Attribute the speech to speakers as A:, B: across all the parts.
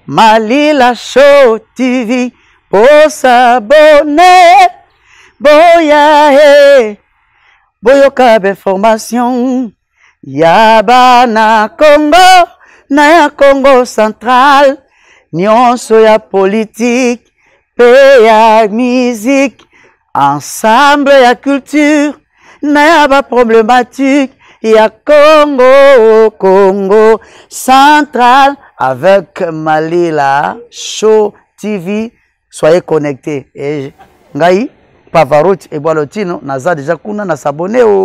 A: Malila Show TV pour s'abonner. Boya he, boyoka information. Yaba na Congo, na ya Congo central. Nyonso ya politique, pe ya musique. Ensemble ya culture, na ya ba problématique. Ya Congo, Congo central. Avec Malila Show TV, soyez connectés. Et Ngai, Pavarotti et Boalotino, naza déjà kuna na s'abonner au.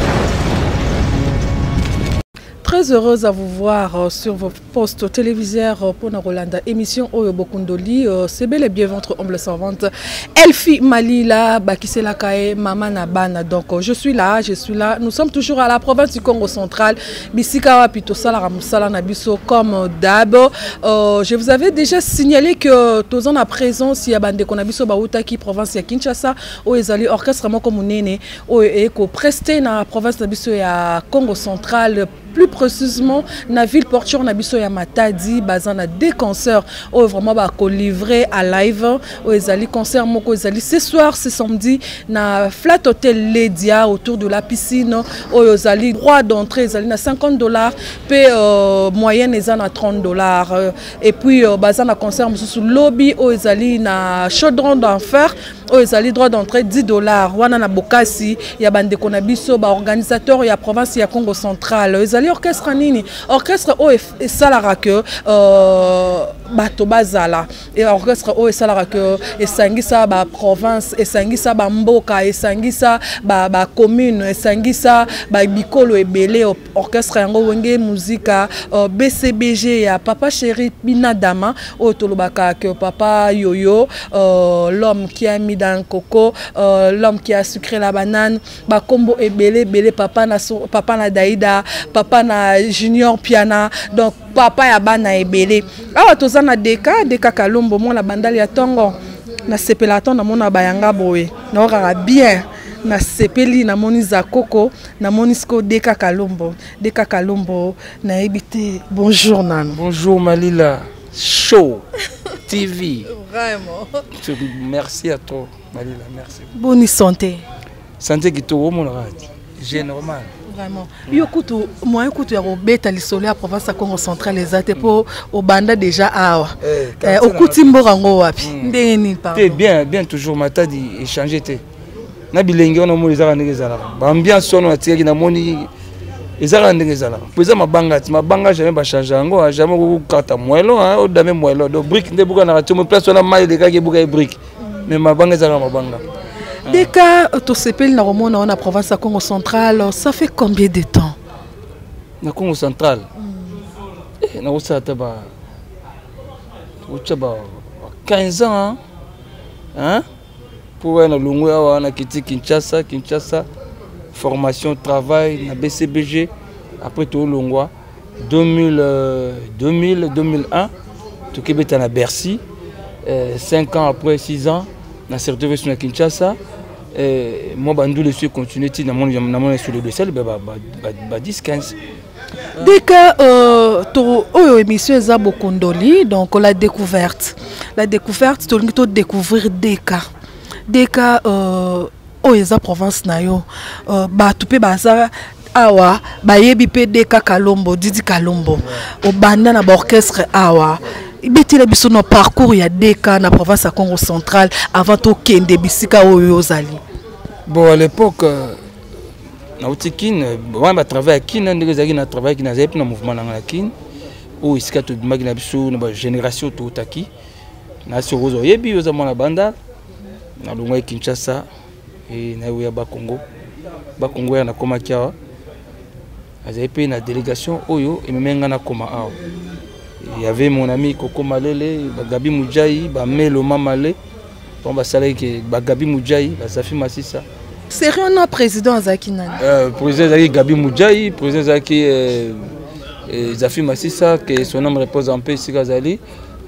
B: Très heureuse à vous voir sur vos postes téléviseurs pour Rolanda émission Oyo Bokundoli. C'est bel et bien votre humble servante Elfi Malila Bakisela Kae Mama Nabana. Donc je suis là. Nous sommes toujours à la province du Congo central. Bisika Pito Salara Moussala Nabiso comme d'hab. Je vous avais déjà signalé que tous en a présence il y a bande Konabiso Baoutaki province ya Kinshasa où ezali orchestre moko munene o eko presté na province Nabiso ya Congo central. Plus précisément, na ville portuaire Nabiso ya Matadi, bazana des concerts où vraiment ba ko livré à live où ezali concert moko ezali ce soir ce samedi na Flat Hotel Ledia autour de la piscine où ezali droit d'entrée ezali na $50 pe moyenne ezali na $30 et puis bazana concert sous lobby où ezali na chaudron d'enfer où ezali droit d'entrée $10 wana na Bokasi ya bande ko Nabiso ba organisateur ya province ya Congo central ezali orchestre nini orchestre o esalara que bato bazala et orchestre o esalara que esangisa ba province esangisa ba mboka esangisa ba commune esangisa ba bikolo ebele orchestre yango wenge muzika BCBG ya papa chéri Binadama o tolobaka que papa Yoyo l'homme qui a mis dans le coco l'homme qui a sucré la banane ba combo ebele papa na Daïda papa na Junior Piana donc papa ya bana ebele awa tozana deka Kalombo mona bandali ya tongo na sepela tonga mona bayanga boye na okaka bien na sepeli na moni za koko na monisko deka Kalombo na ebité bonjour nan
C: bonjour Malila Show TV
B: vraiment
C: merci à toi Malila merci
B: bonne santé
C: qui te remonte j'ai normal.
B: Vraiment. Yo kutu moyen kutu ya robeta lisolo ya province ya Congo central ezate po obanda déjà awa. Okuti mborango wapi? Ndenge ni pa.
C: Bien toujours Matadi échanger te. Na bilenge on mo ezaka ndenge ezala. Ba ambiance on atikaki na moni ezaka ndenge ezala. Poza mabanga jamais ba changer ngo jamais ko kata moelo o dame moelo do brique nde buka na ratio place on a mal de kaki buka brique. Mais mabanga ezaka mabanga.
B: Des cas, tu sais pas, dans la province de Congo central, ça fait combien de temps?
C: Na Congo central. Na osa 15 ans. Hein? Pour un longue on a quitté Kinshasa, formation, travail, na BCBG, après tout Longwa, 2001, tout Québec à Bercy, 5 ans après 6 ans, na retrouvé sur Kinshasa. Moi, je suis continué sur le dossier, 10-15.
B: Dès que l'émission est Bokundoli, donc la découverte, tu dois découvrir des cas où province nayo, tu peux baza awa, bayebi pe deka Kalombo, Didi Kalombo, au banda na orchestre awa. Il a un parcours il y a des cas dans la province de Congo central avant tout Kende Bisika Oyozali.
C: Bon à l'époque na utikine bon ba travail à Kin ndezaki na travail qui na zep na mouvement na Kin où iska to magina biso na génération to taki na sorozo yebi ozama na banda na longwa Kinshasa et na ya ba Congo ya na koma kiawa azepe na délégation oyo emenga na koma awa. Il y avait mon ami Koko Malele, Gabi Moudjaï, Melo Mamale, Gabi Moudjaï, Safi Massissa.
B: C'est un président Zaki Nani.
C: Président Zaki Gabi Moudjaï, président Zaki Safi Massissa, que son nom repose en paix ici Gazali.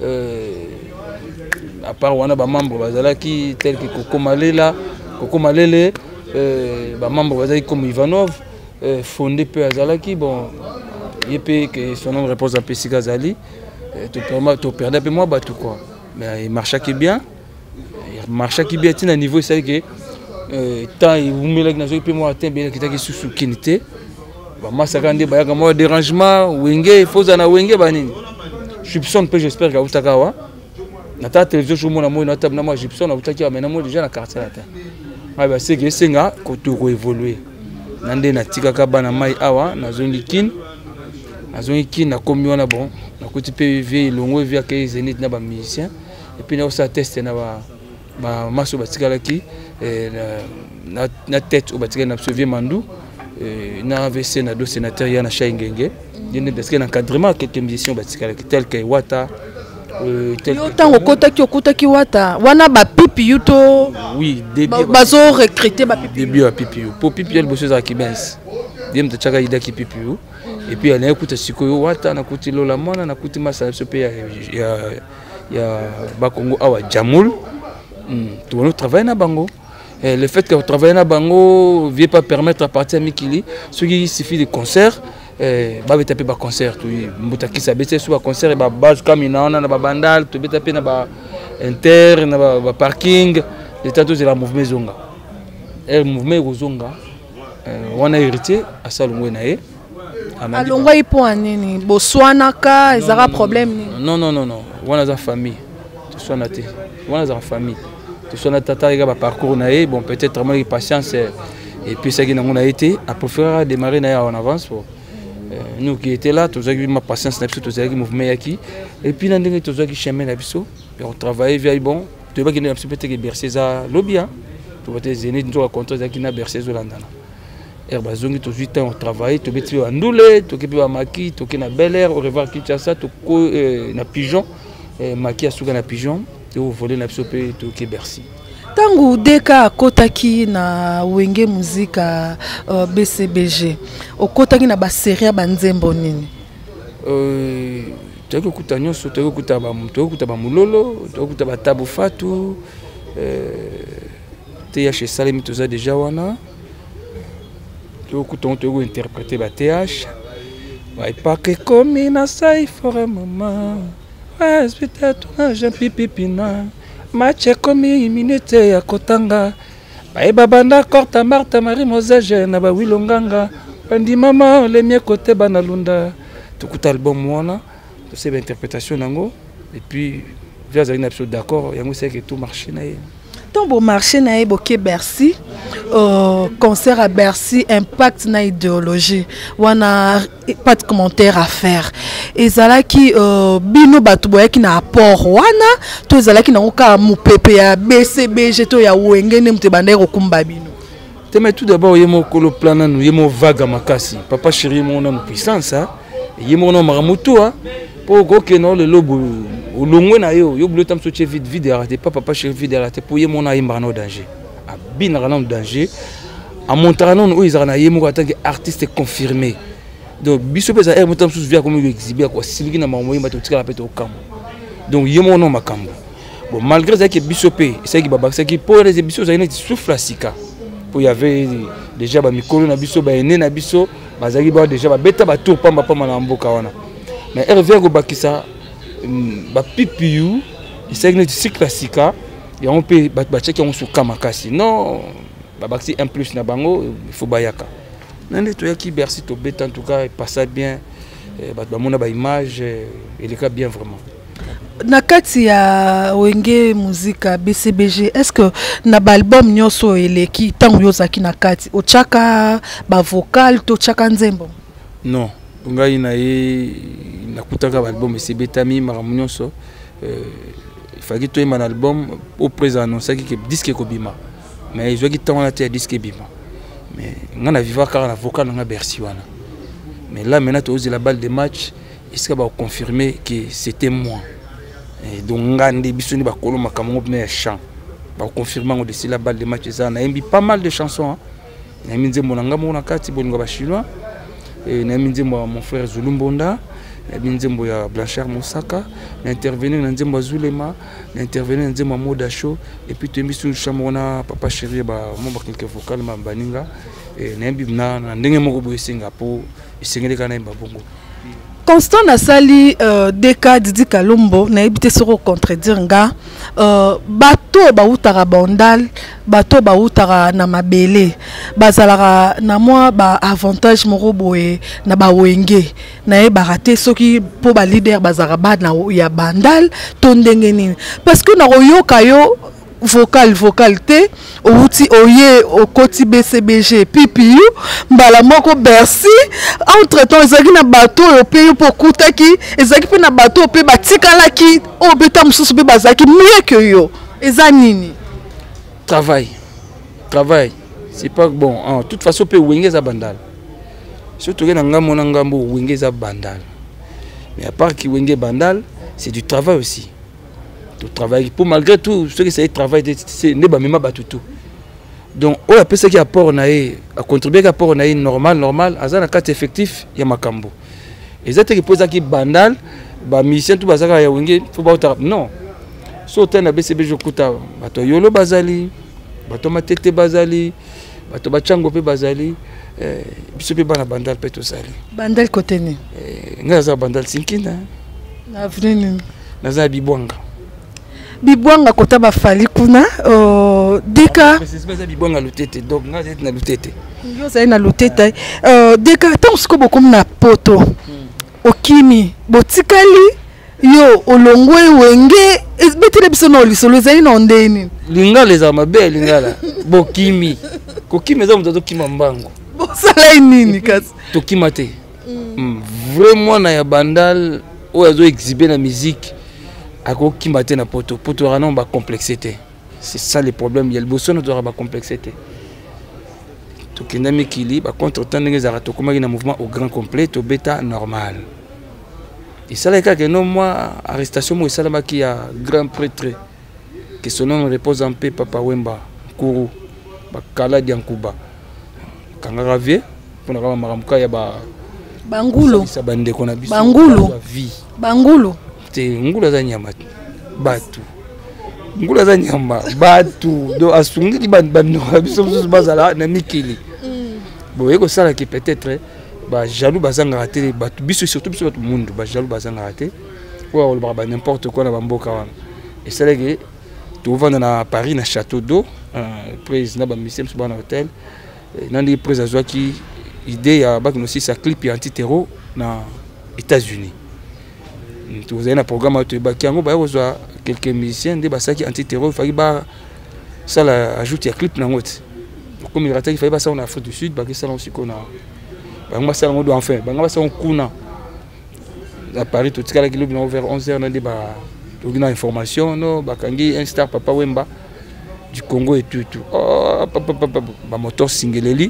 C: À part Wana, membre Bazalaki, tel que Koko Malele, membre Bazalaki comme Ivanov, fondé peu Azalaki, bon. Que son nom repose en Pessi Gazali. tu perdais un peu moins tout quoi. Mais il marchait qui bien. Il marchait qui bien à niveau c'est que tant il vous met là dans un peu moins atteint bien qui t'a qui sous qualité. Bah moi ça quand des bah comme dérangement wenge faut na wenge banini. Gibson peut j'espère que vous takawa. Na ta télévision je mon amour na table na moi Gibson na vous takia mais na moi déjà na quartier là. Ah bah c'est que c'est nga ko to évoluer. Nande na tika ka bana mai awa na zone kin. Na zone kin na komi wana bon. Na côté PV longo via que Zénith na ba musicien et puis na aussi tester na ba maso batika la ki na tête au batika na sauver Mandou na AVC na do sénateur ya na Chaingenge yene parce que l'encadrement quelques musiciens batika la ki tel que Wata
B: yo tango kotaki Wata wana ba pipi yuto
C: oui début
B: bazo recruter ba pipi
C: début à pipi pour pipi elle bosser za kibens diem de chaka ida ki pipi et puis elle écoute sikoyo Wata na kuti lola mona na kuti masa so pe ya Bakongo awa Jamul tout le travail na bango. Le fait que vous travaillez na bango ne vient pas permettre à partir à Mikili ce qui suffit de concert bah taper ba concert tout mbutaki sa bete sur ba concert et ba base comme ina na ba bandal tout taper na ba inter na ba parking les tatos de la mouvement zonga et mouvement zonga on a hérité à salongo na e
B: alongo ipo anini boswana ka ezara problème
C: non on a sa famille tout soit naté on a sa famille tout soit tata il a parcours naé bon peut-être vraiment patience et puis ça qui n'a pas été à préférer démarrer naé en avance pour nous qui étaient là tous avec ma patience n'a pas tous avec mouvement qui et puis dans des tous avec chemin n'a pas on travaille via bon tu vois qu'il n'a pas peut-être bercer ça lobby hein tu vois tes Zénith nous raconter ça qui n'a bercer Zolanda herba zongi tous 8 ans on travaille tu beti à Ndoulé tu qui à Maki tu qui na Bel Air au revoir qui ça tu na Pigeon Maki à Souga na Pigeon tu voler na psopé tu qui Bercy
B: tangu deka kotaki na wenge muzika BCBG okotaki na ba série ba nzembo nini
C: tu kuta nyonso tu kuta ba mulolo tu kuta ba tabu fatu TH Salemi tu za déjà wana tu kuta tu interpréter ba TH vai pas que comme na sai for un moment ouais peut-être un jeune pipipina match comme minute ya kotanga baeba banda korta Martha Marie Mozage na ba wilonganga bandi mama le mie côté banalunda tukuta album wana to c'est interprétation nango et puis via za une absolue d'accord yango c'est que tout marché na
B: bon marché na eboke Bercy concert à Bercy impact na idéologie wana pas de commentaire à faire ezala ki bino batu boya ki na apport wana to ezala ki na oka mupepe ya BCBG to ya wengene mte bandeko kumba bino
C: mais tout d'abord yemo kolo plana nous yemo vaga makasi papa chéri mon homme puissance hein yemo no maramutu hein pour que non le lobo au long na yo yo tam so vide arrêté pas papa chéri vide arrêté pour yemo na imbrano danger a bin ranam danger a montanon où ils na yemo en tant qu'artiste confirmé donc biso pesa er mutam sous via comme exhiber quoi siliki na mamoyi matotika la pete au camp donc yemo no makambo bon malgré ça que biso pe c'est qui baba c'est qui pour les biso ça ina souffle sika pour y avait déjà ba mikolo na biso ba ene na biso bazaki ba déjà ba beta ba tour pamba pamba na mboka wana mais elle vient go bakisa ba pipiu c'est que cycle sika et on peut ba checker on sous kamakasi non ba baxi un plus na bango il faut bayaka nande to yaki Bercy to beta en tout cas il passe bien ba mona ba image il est bien vraiment
B: na kati ya wenge muzika BCBG est-ce que na album nyoso eleki tangu yozaki na kati ochaka ba vocal to chaka nzembo
C: non ngai na ye nakutaka ba album sebetami maramunyoso il fallait to un album au présent annoncer que disque kobima mais ils ont qui tant la tête disque bima mais ngana vivre car la vocal na Bercy wana mais là maintenant tu oses la balle de match est-ce que va confirmer que c'était moi et donc ngandi bisoni ba kolo makambo mais chant ba confirmer on dessus la balle de match ça na imbi pas mal de chansons na minze monanga mona kati bolinga ba chinois et na minze mon frère Zulumbonda na minze ya Blanchard Mosaka na intervenir na nzembo Zulema na intervenir na nzembo Moda Show et puis tu misu chamona papa chéri ba mo ba quelques vocales ma baninga et na imbi na ndenge moko boye Singapour isengeli kana imba bongo
B: Constant Nasali Deka Didi Kalumbo na ebité soro contredire nga bato ba utara bandal bato ba utara na mabele bazalaka na moi ba avantage moko boye na ba wenge na e baraté soki po ba leader bazara ba na ya bandal to ndenge nini parce que na yoka yo vocal te outi oye okoti BCBG PPU mbala moko Bercy entre temps ezaki na bato ope po kutaki ezaki pe na bato ope batikalaki obeta mususu pe bazaki mieux que yo eza nini
C: travail c'est pas bon en toute façon pe wenge za bandal surtout na ngambo na ngambo wenge za bandal mais à part qui wenge bandal c'est du travail aussi. Tout travail pour malgré tout ce que c'est travail c'est ne ba mema batutu donc on appelle ça qui apport naé à contribuer à apport naé normal azana carte effectif ya makambo ezate ki posa ki bandal ba mission tout bazaka ya wenge faut ba non so tena BCB jokuta bato yolo bazali bato matete bazali bato bachango pe bazali biso pe bana bandal pe to sali
B: bandal côté ni
C: ngaza bandal sinkina
B: na avenue
C: naza bibwanga
B: Bibwanga kota bafali kuna Deka
C: c'est bibwanga lutete donc ngaza na lutete
B: yo za na lutete Deka tant siko bokom na poto okimi botikali yo olongwe wenge betele biso no lisolo za ina ondeni
C: lingala za mabe lingala bokimi kokimi za mutato kima mbango
B: bosala nini kasi
C: tokima te vraiment na ya bandal o yazo exhiber na musique ako kimate na poto rana ba complexité c'est ça le problème il y a le boson doit ba complexité to kenda mikili ba contre temps ndenge za to komaki na mouvement au grand complet to beta normal et ça les cas que non moi arrestation moi ça là qui a grand prêtre que son nom repose en paix Papa Wemba Kuru ba kala diankuba kanga ravie pour na maramuka ya ba
B: bangulo
C: ça bande qu'on a biso
B: bangulo
C: ngula za nyama batu ngula za nyama batu do asungi bando biso bazala na mikili bo yeko sala ki peut-être ba jaloux bazanga raté batu biso surtout biso batu mundu ba jaloux bazanga raté ou ba n'importe quoi na bamboka wana et ça que tu vendre na Paris na château d'eau président ba monsieur ba na hôtel nandi président qui idée ya ba aussi sa clip anti-terror na États-Unis. Vous avez un programme qui a quelques musiciens qui anti-terror, il fallait ça ajouter un clip dans l'autre. Comme il fallait ça en Afrique du Sud, ça aussi qu'on a. Ça on doit enfin, ça on kuna. À Paris tout cas qui est vers 11h on a des informations non, bakangi un star Papa Wemba du Congo et tout. Oh papa moteur Singeleli.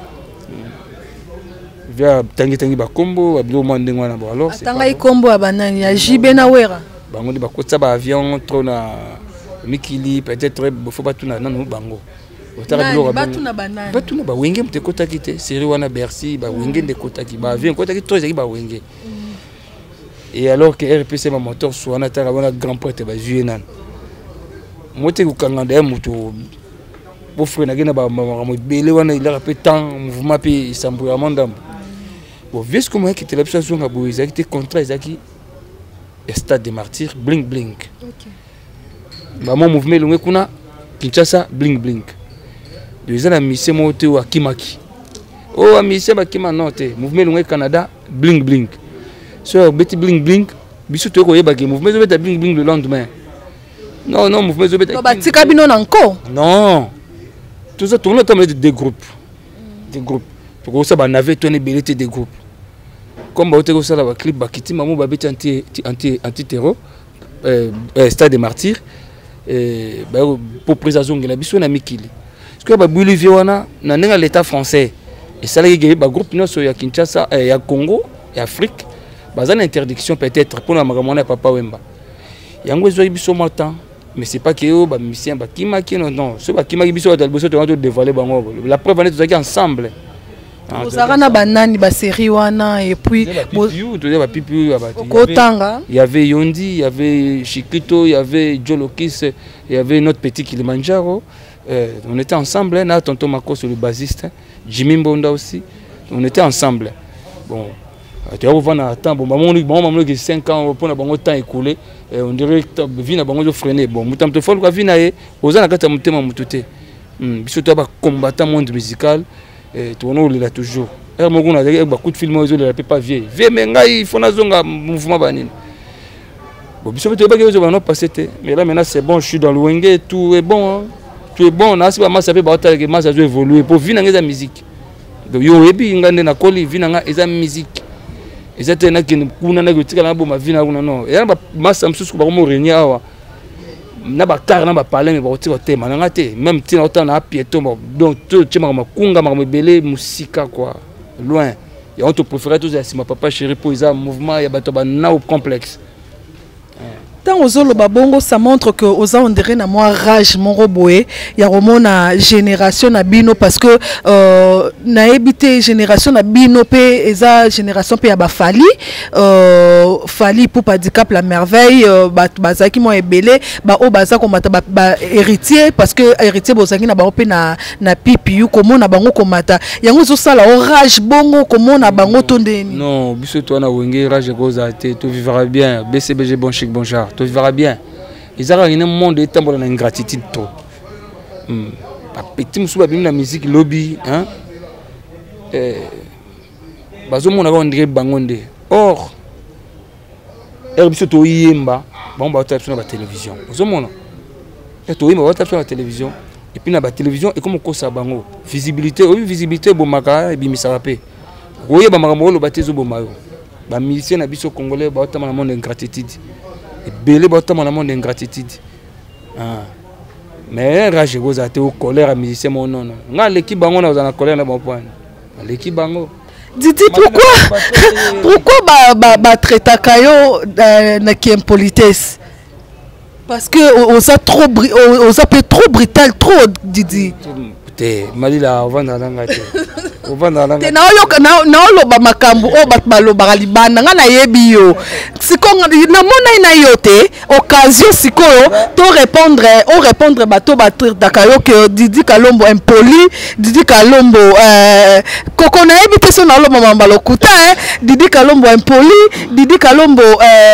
C: Via tangi ba kombo abilo mwande ngwana bo alors c'est
B: tanga ikombo abanani ya jibe na wera
C: bango ba kotsa ba avion trop na mikili peut-être faut pas tout na non bango otara bilo
B: ba tout na banani
C: ba tout na ba wenge mte kota kite série wana Bercy ba wenge de kota ki ba avion kota ki trop zaki ba wenge et alors que RPC ma moteur soit na tara wana grand prêtre ba jué nan moté ko kanganda muto bo frère na gena ba mo belé wana il a peu temps mouvement pe sambouya mandam. Bon, vu ce que moi qui était l'obsession à Bois, ils étaient contrats, ils étaient stade des martyrs, blink blink. Bah mon mouvement le kuna Kinshasa blink blink. Deux ans à mission monté au Kimaki. Oh à mission à Kimaki noté. Mouvement le Canada blink blink. Sur petit blink blink, bisu tu vois que mouvement le blink blink le lendemain. Non mouvement le bête.
B: Bah tu cabines encore.
C: Non. Tout ça tourne autour des groupes. Des groupes. Pour ça, on avait tourné des groupes. Comme on a fait un clip, on a fait anti-terror, stade des martyrs, pour présentation de la mission de Mikili. Parce que Bolivie, on a l'État français. Et ça, il y a un groupe à Kinshasa, à Congo, et Afrique. Il y a une interdiction peut-être pour la Magamona Papa Wemba. Il y a un gros matin. Mais c'est pas que les musiciens, non. Ceux qui ont dévoilé, la preuve, on est ensemble.
B: Ozarana banani ba série wana et puis
C: il y avait Yondi, il y avait Chiquito, il y avait Jolokis, il y avait notre petit Kilimanjaro. On était ensemble, là tonton Marcos le bassiste, Jimmy Mbonda aussi. On était ensemble. Bon, Tu vas voir dans temps, bon, maman qui 5 ans, pour le temps écoulé, on dirait que vie n'a pas freiner. Bon, mutam te faut que vie n'aille, aux ans à quatre muté mamutute. Bisous, tu vas combattre monde musical, et tu vois, il a toujours. Et moi, on a des beaucoup de films, ils ne pas vieux. Vieux, mais il faut une zone mouvement banin. Bon, bisous, tu vas pas que vous passer, mais là maintenant c'est bon, je suis dans le wenge, tout est bon. Tout est bon, on a pas mal sapé battre que masse a évolué pour vivre dans la musique. Donc yo ebi ngande na koli vivre dans la musique. Et ça tena que kuna na gotika na bo ma vie na kuna non. Et ba masse am susu ba mo renia awa. Na ba car na ba parler mais ba otiko tema na ngate même tina autant na piéton donc tout tchema ma kunga ma belé musika quoi. Loin. Et on te préférait tous à ma papa chéri pour isa mouvement ya bato ba na au complexe.
B: Tant aux autres babongo, ça montre que aux on dirait na moi rage mon roboé, y a vraiment na génération na bino parce que na habité génération na bino pe eza génération pe ya ba fali pour pas handicap la merveille bazaki mo ebele ba o baza ko mata ba héritier parce que héritier bozaki na ba pe na pipi comment na bango ko mata yango zo sala o rage bongo comment na bango tondeni.
C: Non biso toi na wenge rage goza te tu vivras bien BCBG bon chic bon genre. Tu verras bien. Ils ont un monde de temps pour l'ingratitude trop. Petit monsieur babim la musique lobby, hein. Bazo mon avant dirait bangonde. Or, herbiso to yemba, bon ba tape sur la télévision. Bazo mon. Et to yemba ba tape sur la télévision. Et puis na ba télévision et comme ko sa bango. Visibilité, oui visibilité bo maka et bi misarape. Roye ba makambo lo batezo bo mayo. Ba musicien na biso congolais ba ta na monde d'ingratitude. Et belé bota mon monde d'ingratitude. Mais rage goza te au colère à musicien mon non. Nga l'équipe bango na za na colère na bon point. L'équipe bango.
B: Didi pourquoi ba traita kayo na qui impolitesse? Parce que on a trop brutal trop Didi.
C: Te malila ovanda ngate.
B: Te na loba makambu o bat baloba libanda nga na yebi yo siko na mona ina yote occasion siko to répondre bato batakayo que Didi Kalombo impoli Didi Kalombo koko na yebi te so na loba mambalo kuta Didi Kalombo impoli Didi Kalombo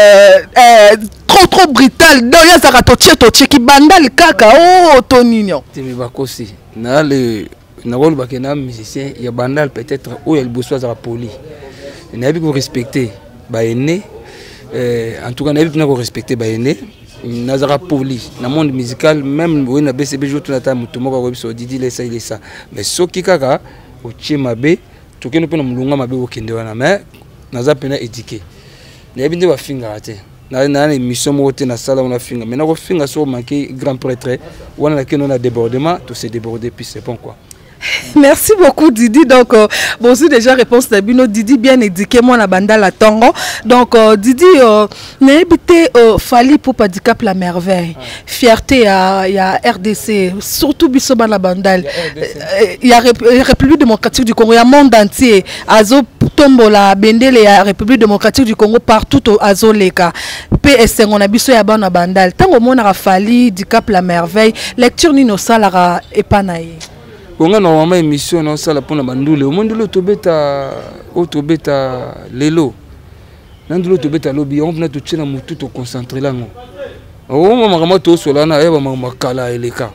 B: trop brutal do ya zaka to tcheki bandali kaka o to ninyo
C: timi bakosi na le na rôle bakena musicien ya bandal peut-être où il bosse à poli n'a pas respecter ba aîné en tout cas n'a pas respecter ba aîné nazara poli na monde musical même oui na BCB jour na ta mutumo ka ko Didi lesa il est ça mais soki kaka o chimabe to keno pena mulunga mabe o kende wana mais naza pena éduquer n'a pas ba finga te na émission moté na sala on a finga mais na ko finga so manqué grand prêtre on a que on a débordement tout s'est débordé puis c'est bon quoi.
B: Merci beaucoup Didi. Donc bon c'est déjà réponse de Bino. Didi bien éduqué moi na banda la tongo. Donc Didi n'a habité Fali pour handicap la merveille. Fierté à RDC surtout bisoba la bandal. Il y a République démocratique du Congo, il y a monde entier. Azo tombola bendele ya République démocratique du Congo partout au Azoleka. PS on a biso ya bana bandal. Tango mona Fali handicap la merveille. Lecture ni no salara epanaye.
C: On a normalement une émission dans ça pour la bandule. Au monde de l'autobeta lelo. Dans de l'autobeta lobby, on venait tout tchena mutu tout concentré là non. Au moment où tout cela na eba makala eleka.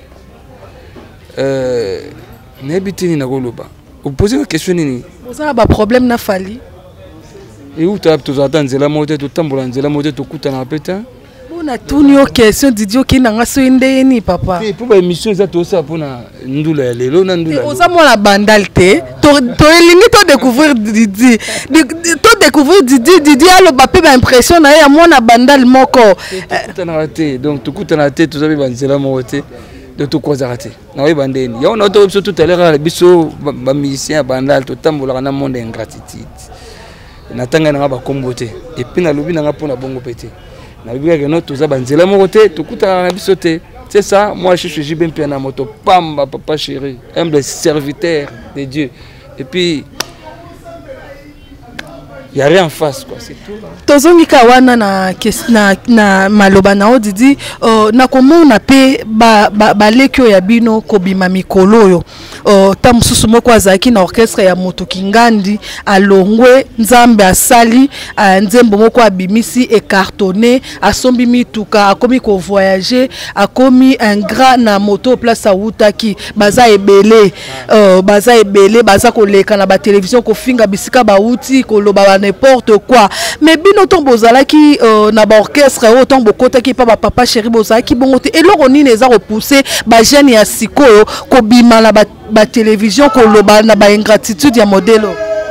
C: N'habitini na goloba. Vous posez une question nini?
B: Vous avez un problème na Fali.
C: Et où tu as tout attendre la moitié tout tambola la moitié tout coûte na péta.
B: On a tout une question Didio qui n'a so indeni papa.
C: Et pour émission ça tout ça pour na ndula lelo na ndula.
B: Oza mo la bandalité. To elingi to découvrir Didi. To découvrir Didi a le bapé ba impression na ya mo na bandal moko.
C: Tout na raté donc tout coûte na raté tout ça banzela moitié de tout quoi raté. Na oui bandeni. Ya on a auto tout à l'heure biso ba musicien bandal tout tambola na monde ingratitude. Na tanga na ba kombote et puis na lobi na pona bongo pété. C'est ça, moi je suis bien piano moto, pamba papa chéri, humble serviteur de Dieu. Et puis Il n'y a rien en face, quoi. C'est tout.
B: Tozongi kawana na maloba na odidi na komona pe ba lekyo ya bino kobima mikolo yo ta mususu moko azaki na orchestre ya moto kingandi alongwe nzambe asali nzembo moko abimisi e cartonné asombi mituka akomi ko voyager akomi un grand na moto place awutaki baza ebele baza koleka na ba télévision ko finga bisika ba uti ko loba n'importe quoi mais bino ton bozalaki na ba orchestre o ton bokotaki pa ba papa chéri bozalaki bongote eloko nini eza repousser ba jeune ya sikoyo ko bima na ba télévision ko loba na ba ingratitude ya modèle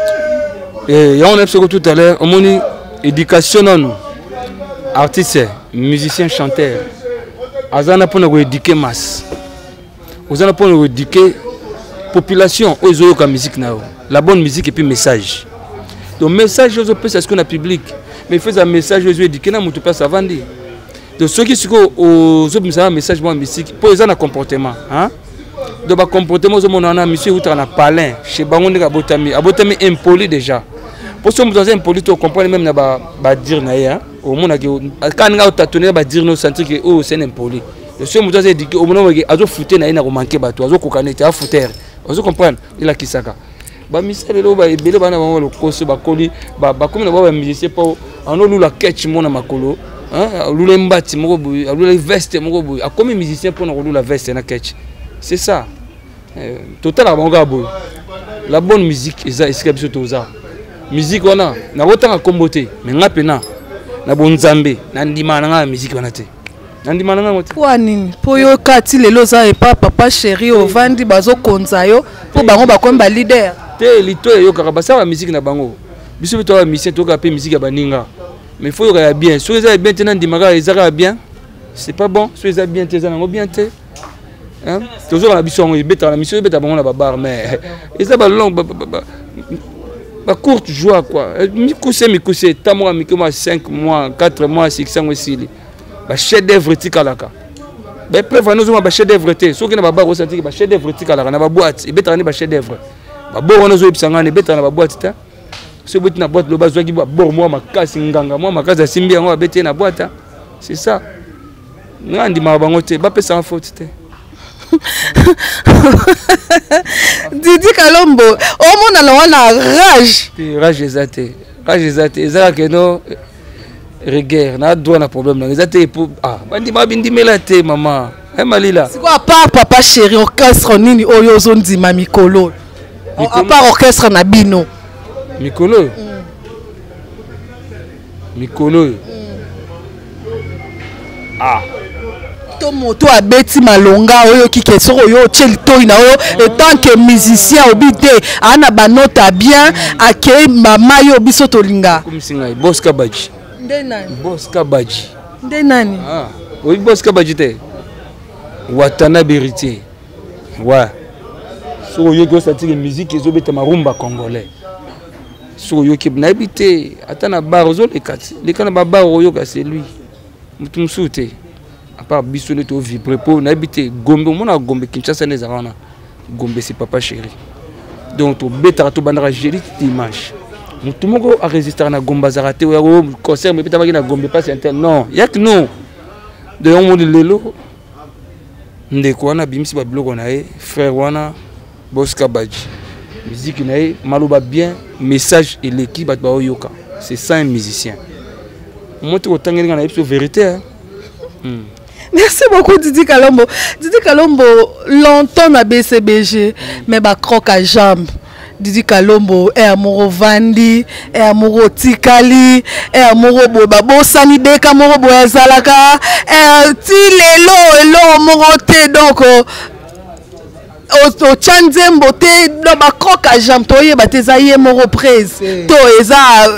C: et on a dit tout à l'heure on a éducation non artiste musicien chanteur azana pour nous éduquer masse azana pour nous éduquer population aux oyoka musique na la bonne musique et puis message. Donc message aux c'est ce qu'on a public mais il faut un message aux éduquer na mutu pas savandi. Donc ceux qui sont aux autres message bon musique pour les un comportement hein. Donc ba comportement aux mon ana monsieur outra na palin chez bangonde ka abotami impoli déjà. Pour ceux qui sont impoli tu comprends même na ba dire na ya au monde quand nga tatonner ba dire no sentir que oh c'est impoli. Donc ceux qui sont éduqués au moment où azo fouter na ina ko manquer bato azo kokanete a fouter. Vous comprenez? Il a qui ça? Bah misère le ba ebele bana ba le koso ba koli ba comme na ba musicien pour en nous la catch mon na makolo hein lule mbati moko boy lule veste moko boy a comme musicien pour na la veste na catch c'est ça total la bonga boy la bonne musique eza escape sur toza musique wana na botanga kombote mais ngapena na bonzambe na ndima na musique wana te nandi mananga ngoti
B: kwa nini po yo kati lelo za e papa chéri ovandi bazo konza yo po bango bakomba leader
C: te lito yo kaka basa ba musique na bango biso bito ba musicien to ka pe musique ya baninga mais faut yo ya bien so eza bien te nandi maga eza bien c'est pas bon so eza bien te eza nango bien te hein toujours na biso ngo ibeta na mission ibeta bango na ba bar mais eza ba long ba courte joie quoi mi couser tamora mi comme 5 mois 4 mois 6 ans aussi ba chef d'œuvre tikalaka ba preuve nous ba chef d'œuvre te so ki na ba ressentir ba chef d'œuvre tikalaka na ba boîte et betani ba chef d'œuvre ba bo wana zo ebisanga ne betana ba boîte ta so beti na boîte lo ba zwaki ba bor moi makasi nganga moi makasi simbi yango beti na boîte c'est ça ngandi ma bango te ba pesa en faute te
B: Didi Kalombo o mona na wana
C: rage ezate ezaka que no reguerre na doit na problème na ezate pour bandi mabindi melate maman malila
B: c'est quoi à part papa chéri orchestre nini oyo zondima mikolo à part orchestre na bino
C: mikolo
B: to moto abeti malonga oyo kikeso oyo chelito ina oyo tant que musicien obité ana banota bien ake mama yo biso tolinga
C: kumsinga boss kabaji
B: nde nani
C: oui boss kabaji te watana beritier ouais so yo go sentir musique ezo beta marumba congolais so yo ki na habité atana bar zo le kana ba bar oyo ka c'est lui mutum soute à part bisole to vibrer pour na habité gombe mona gombe Kinshasa ne zarana gombe c'est papa chéri donc to beta to bandara géri dimanche mutum moko a résister na gomba zarate o concert me beta ba na gombe pas inter non yak non de on mo lelo ndeko wana bimisi ba bloko na e frère wana boss kabaji musique na e maloba bien message et l'équipe ba oyoka c'est ça un musicien moto otangelinga na episode vérité
B: Merci beaucoup Didi Kalombo. Didi Kalombo longtemps na BCBG mais ba croque à jambe. Didi Kalombo est amoureux Vandi, est amoureux Tikali, est amoureux Babo Sani Beka amoureux Boyazalaka, ti lelo amoureux te donc au Tchanzembo te no ba croque à jambe to yeba te za ye moro prise to eza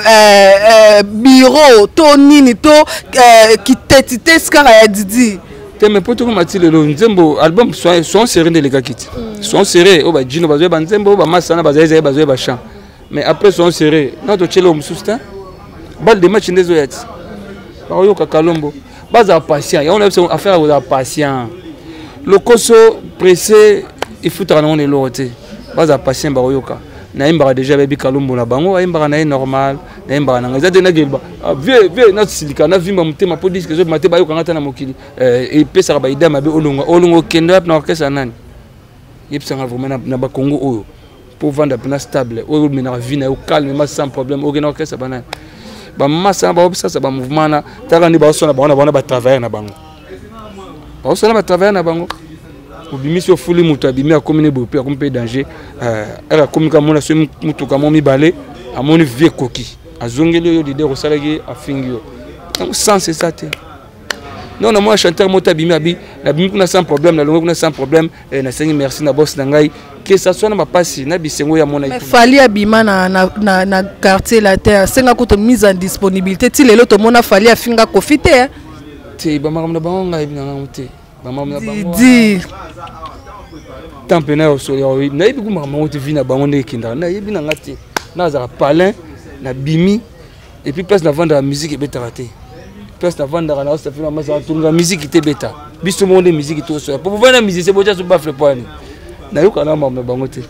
B: bureau to nini to kitete skara ya Didi
C: te me poto ko matile lo nzembo album son serré de les gakiti son serré o ba jino ba zo ba nzembo ba masana ba zaye ba zo ba chant mais après son serré notre chelo mususta bal de match ndezo yati ba yo ka Kalombo baza patient ya on a affaire aux patient le koso pressé il faut trano ne lote baza patient ba yoka na imba déjà baby Kalombo na bango imba na normal Nemba na ngazate na gelba. Vie na silika na vimba mutema po disque zo mate ba yo kangata na mokili. Et pesa ba idama be olongo kendo na orchestre nani. Yepsanga vraiment na ba Congo oyo. Pour vendre plus stable. Oyo mena vie na yo calme sans problème. Oyo na orchestre banana. Ba massa ba obsa ça ba mouvement na takandi ba sona ba travailler na bango. Ba sona ba travailler na bango. Obimisi ofuli mutu abimi akomine bope akompe danger era komika mona so mutu ka momi balé amoni vie koki azongeli yo leader osalaki afingi yo sans c'est ça te non na moi chanteur mota abimi abi na bimi kuna sans problème na longo kuna sans problème na sengi merci na boss na ngai que ça soit na mapasi na bisengo ya mona
B: fali abima na quartier la terre senga ko to mise en disponibilité ti lelo to mona fali afinga kofite
C: te ba makamna bango ngai bina ngamuté
B: Didi
C: tampena au soleil na yebi kuma maman te vina bango ne kinda na yebi na ngati na za palin na bimi et puis place na vendre la musique et beta raté place na vendre na ça fait ma ça tourner la musique te beta biso monde musique to so pour vendre la musique c'est boja so bafle poani na yo kana maman bango te.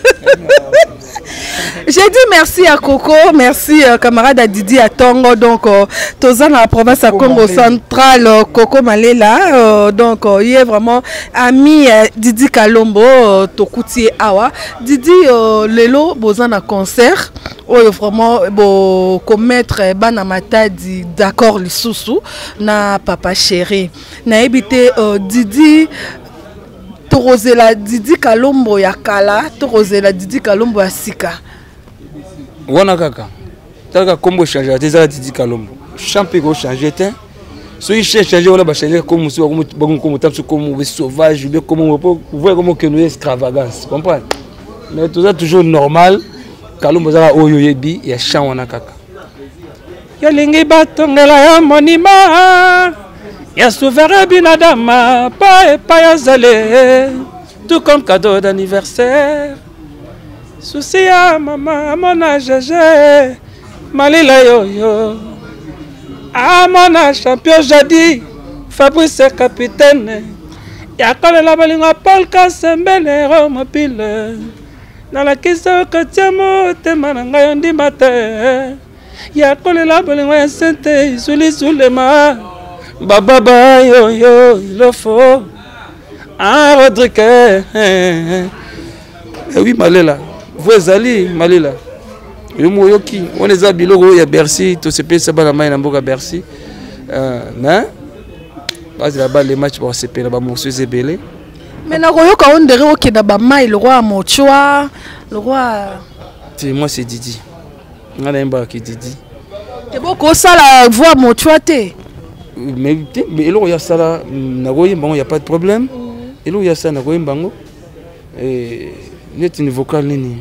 B: J'ai dit merci à Coco, merci camarade à Didi à Tongo, donc Tozan à la province à Congo central, Coco Malela, donc il est vraiment ami Didi Kalombo, Tokouti Awa. Didi Lelo, Bozan à concert, vraiment bon commettre Banamata di d'accord les sous na papa chéri. Na évité Didi. Torozela Didi Kalombo ya kala, Torozela Didi Kalombo ya sika.
C: Wana kaka. Taka kombo changer teza Didi Kalombo. Champion ko changer te. So il changer on a changer comme si comme tam comme sauvage, bien comme vous voyez comment que nous extravagance, comprendre. Mais tout ça toujours normal. Kalombo za oyo yebi ya chan wana kaka.
D: Yo lingi batongela ya monima. Ya souverain binadama, pas ya zale, tout comme cadeau d'anniversaire. Souci à maman, mon âge, Malila yo. À mon âge, champion jadi, Fabrice capitaine. Ya kole la balinga Paul Kasembele, Roma pile. Dans la question que tiamo, te mananga yondi mate. Ya kole la balinga sente, Sulema. Baba yo il le faut un Rodrigue
C: oui Malela vous allez Malela yo moyoki on est à biloko ya Bercy to se pesa bana mai na mboka Bercy mais base là-bas les matchs pour se pela ba morceaux ebele
B: mais na koyoka on dirait OK na ba mai le roi Mochoa le roi
C: moi c'est Didi ngana imba ki Didi
B: te boko sala voix Mochoa te.
C: Mais là il y a ça là, il n'y a pas de problème. Et là il y a ça, et net une vocale nini.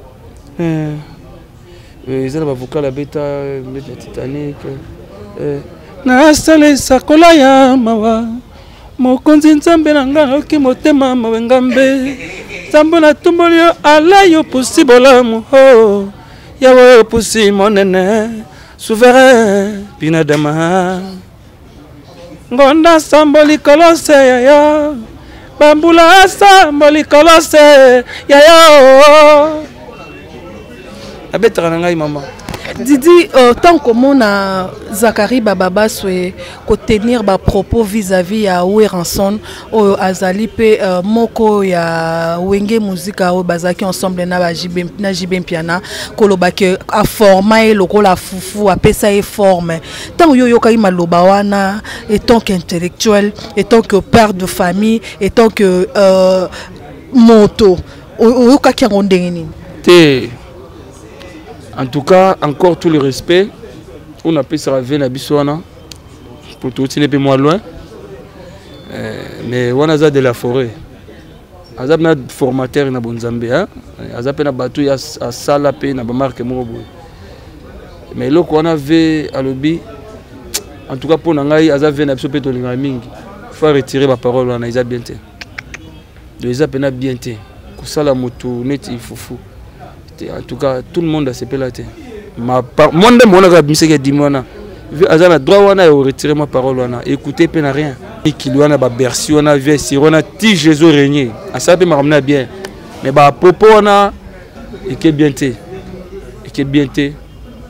C: Ils ont la vocale à bêta, la Titanic.
D: Na sale sakola ya mawa. Mokonzi nzambe nanga oki motema mawengambe. Zambo na tumbolio ala yo possible mo. Ya wo possible monene. Souverain binadama. Ngonda samboli kolose ya bambula samboli kolose ya
C: abetra ngai mama
B: Didi tant que mon Zakari Bababa souhait tenir ba propos vis-à-vis ya Weranson o azali pe moko ya wenge musica o bazaki ensemble na jibem piana koloba ke a former le rôle la fufu a pesa e forme tant yo yoka maloba wana et tant qu'intellectuel et tant que père de famille et tant que moto o yoka ki ngondengeni
C: te. En tout cas, encore tout le respect. On a pu se raver à Bissouana pour tout le moins loin. Mais on a de la forêt. On a un formateur na Bonzambe. On a un bateau à Salapé na marque Morobo. Mais là qu'on avait à l'objet, en tout cas pour nous, on a un peu de mingi. Il faut retirer ma parole. On a bien été. Les appels bien été. Pour ça la moto net il faut fou. En tout cas, tout le monde a ses pélatés. Moi, je suis dit, je droit de retirer ma parole. Écoutez, il n'y a rien. Et qu'il y a une bercy, on a vu, on a dit Jésus régné. Ça peut me bien. Mais à propos, on a été bien. Et que bien.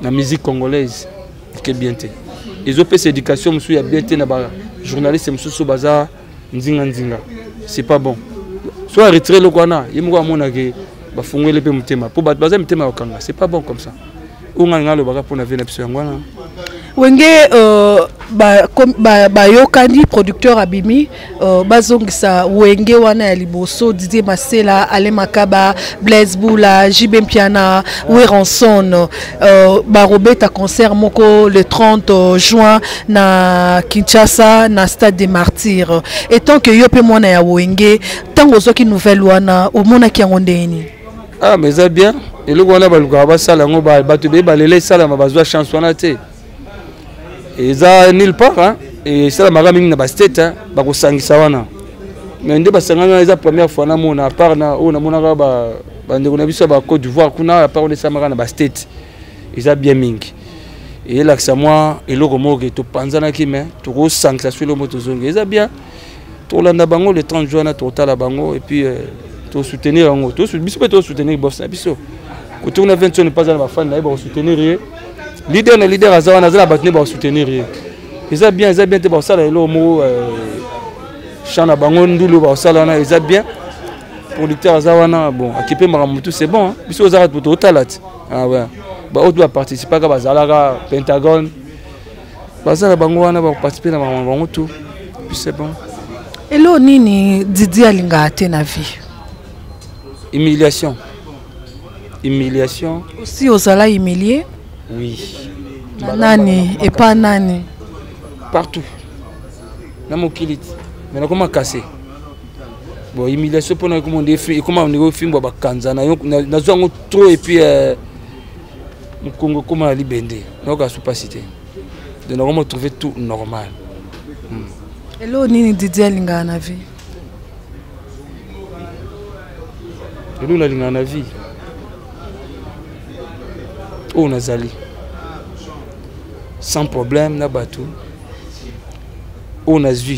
C: la musique congolaise que bien té ils ont fait éducation monsieur ya bien té na ba journaliste monsieur so baza nzinga c'est pas bon soit retirer le kwana yimwa mona ke ba fungwele pe mutema pour baza mutema okanga c'est pas bon comme ça unga ngalo baka pona vena biso yangwana
B: wenge yokandi producteur abimi bazongisa wenge wana ya liboso Didier Masela Ale Makaba Blaise Bula JB Mpiana Weranson barobeta concert moko le 30 juin na Kinshasa na Stade des Martyrs et tant que yo pe mwana ya wenge tango zoki nouvelle wana omona ki yango ndeni
C: ah mais ça bien et le wana baluka ba sala ngo ba to be balele sala ma bazwa chance wana te et ça nulle part hein et ça la magaming na bastate hein ba ko sangisa wana mais nde basangana eza première fois na mona part na ona mona ba ndeko na biso ba Côte d'Ivoire kuna part on samara na bastate eza bien mingi et là que ça moi et le romo que to panzana ki mais to ko sangisa sur le moto zonge eza bien to landa bango le 30 juin na to tala bango et puis to soutenir bango to soutenir boss na biso ko to na 20 ne pas à la fan na ba soutenir leader azawana za batne ba soutenir eza bien te ba sala elo mo chana bango ndulu ba sala na eza bien producteur azawana bon équipé maramutu c'est bon hein biso za to talat ah ouais ba autre va participer ka bazalaka Pentagone bazala bango wana ba participer na bango tout puis c'est bon
B: elo nini Didier alinga ate na vie
C: humiliation
B: aussi ozala humilié.
C: Oui.
B: Nani et pas nani.
C: Partout. Na mokiliti. Mais na comment casser. Bon, humiliation pour nous comment on défie, comment on négocie film ba kanza na zo trop et puis Congo comment ali bende. Na ka supacité. De normalement trouver tout normal.
B: Hello nini Didier linga na vie.
C: Hello la linga na vie. On a zali sans problème na batu on a vu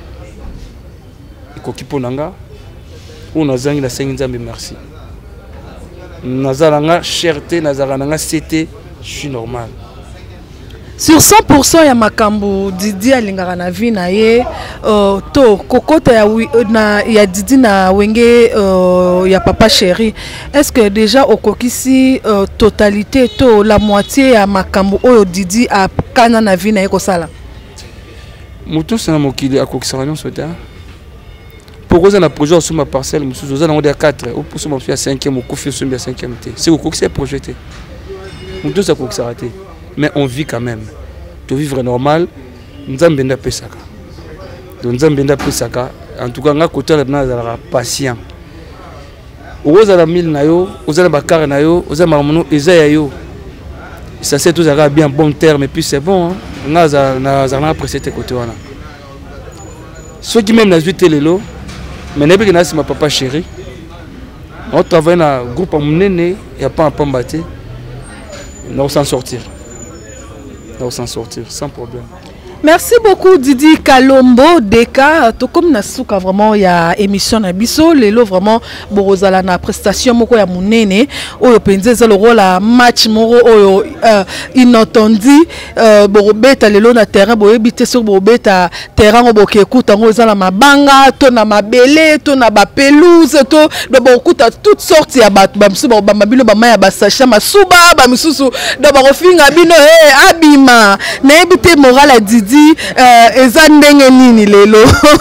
C: ikokipo nanga on a zangi la sengi nzambe merci nazalanga cherté nazalanga c'était je suis normal
B: sur 100% ya makambo Didi alingaka na vie na ye to kokota ya Didi na wenge ya papa chéri est-ce que déjà okokisi totalité to la moitié ya makambo oyo Didi a kana na vie na ye kosala
C: mutu sana mokili akokisa ranyo sota pourquoi na projet sur ma parcelle musuzu za na 4 ou pour mon fils 5e ou kufi sur 5e té c'est kokisa projeté mutu ça kokisa raté mais on vit quand même. De vivre normal, Nzambe nda pesaka. Donc Nzambe nda pesaka. En tout cas, nga côté là na patient. Oza la mille na yo, oza la bakar na yo, oza marmono ezaya yo. Ça c'est tout ça bien bon terme et puis c'est bon hein. Nga na apprécié tes côtés wana. Ceux qui même na zuité lelo, mais nebi que na c'est ma papa chéri. On travaille na groupe munene, y a pas un pambaté. On s'en sortir. On s'en sortir sans problème.
B: Merci beaucoup Didi Kalombo Deka to comme na suka vraiment ya émission na biso lelo vraiment borozala na prestation moko ya munene oyo penze le rôle à match moko oyo inattendu borobeta lelo na terrain boyebite sur borobeta terrain oboke kuta ngo ezala mabanga to na mabele to na ba pelouse to do bokuta toutes sortes ya ba msu ba mabilo ba maya ba sacha masuba ba misusu do ba kofinga bino abima na ebite moral a Didi eza ndenge nini lelo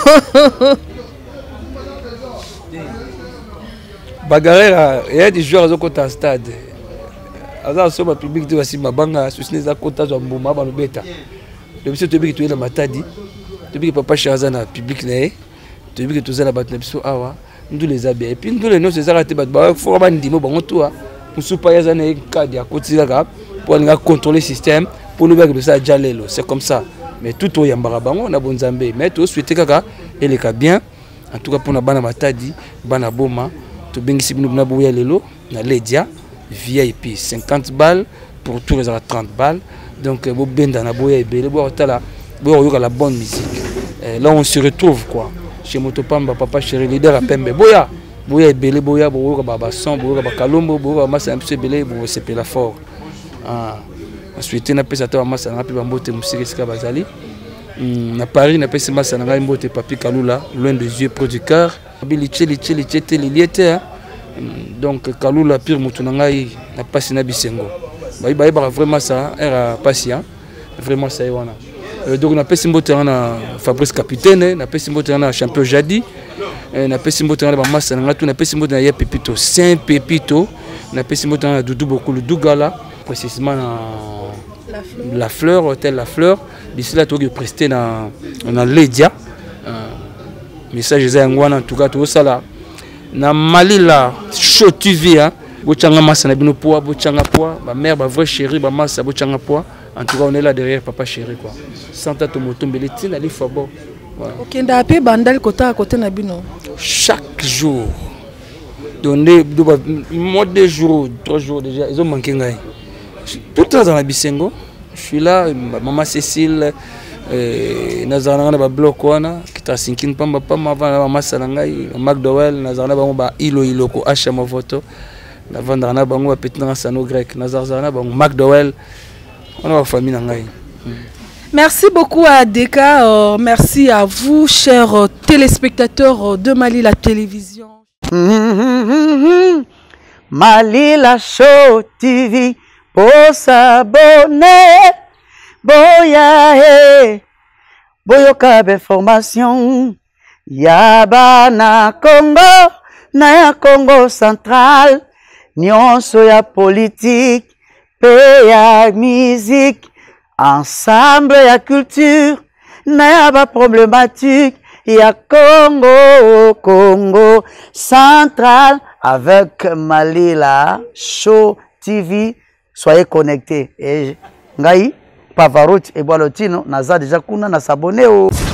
C: bagarera il y a des joueurs au stade aza so ba public de basi mabanga susine za kota zo mbuma ba lobeta le monsieur tobi ki to na matadi tobi ki papa chaza na public na e tobi ki to za na bat na biso awa ndu les abia et puis ndu les no se za te bat ba fo ba ndimo bango toa musupa ya za na card ya kotila ka pour nga contrôler système pour le bac de ça jalelo c'est comme ça. Mais tout au yambara bango na bonzambe mais tout souhaité kaka elle est bien en tout cas pour na bana matadi bana boma to bengisi bino na boya lelo na ledia VIP 50 balles pour tous les 30 balles donc bo benda na boya ebele bo tala bo yoka la bonne musique là on se retrouve quoi chez Motopamba papa chéri leader à Pembe boya ebele boya bo yoka baba son bo yoka ba kalombo bo yoka masa un peu ebele bo c'est la fort ah souhaité na pesa ta massa na pe bambote musiki sika bazali na Paris na pesa massa na ngai mbote Papi Kalula loin des yeux producteur abilité liete donc Kalula pire mutu na ngai na pasi na bisengo ba vraiment ça era patient vraiment ça y wana donc na pesa mbote na Fabrice Capitaine na pesa mbote na champion Jadi na pesa mbote na ba massa na ngatu na pesa mbote na ya Pepito Saint Pepito na pesa mbote na Doudou beaucoup le Dougala précisément la fleur hôtel La Fleur d'ici là tu as presté dans Ledia message za ngwana en tout cas tout ça là na Malila show TV hein bochanga massa na bino poa bochanga poa ba mère ba vrai chéri ba massa bochanga poa en tout cas on est là derrière papa chéri quoi santa to motombele tina li fabo
B: OK nda pe bandal kota à côté na bino
C: chaque jour donner moins 2 jours 3 jours déjà ils ont manqué ngai tout le temps dans la Bisengo je suis là maman Cécile nazana ba bloc wana kita sinkin pamba pamba avant massa na ngai McDowell nazana bango ba ilo ko acha ma photo na vandana bango ba petna sano grec nazana bango McDowell on a famille na ngai.
B: Merci beaucoup à Deka, merci à vous chers téléspectateurs de Mali la télévision.
A: Mali la show TV pour s'abonner. Boya he boyoka be formation yaba na Congo central nyonso ya politique pe ya musique ensemble ya culture na yaba problématique ya Congo central avec Mali la show TV. Soyez connectés et ngai Pavarotti et Boalotino naza déjà kuna na s'abonner